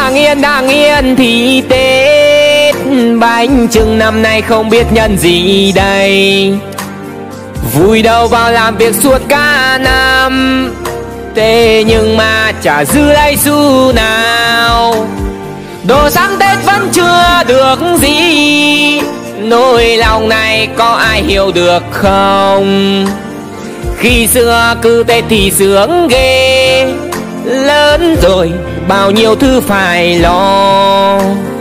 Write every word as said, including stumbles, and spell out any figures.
Đang yên đang yên thì Tết, bánh chưng năm nay không biết nhân gì đây. Vui đâu vào làm việc suốt cả năm, thế nhưng mà chả dư lấy xu nào. Đồ sắm Tết vẫn chưa được gì, nỗi lòng này có ai hiểu được không? Khi xưa cứ Tết thì sướng ghê, lớn rồi bao nhiêu thứ phải lo.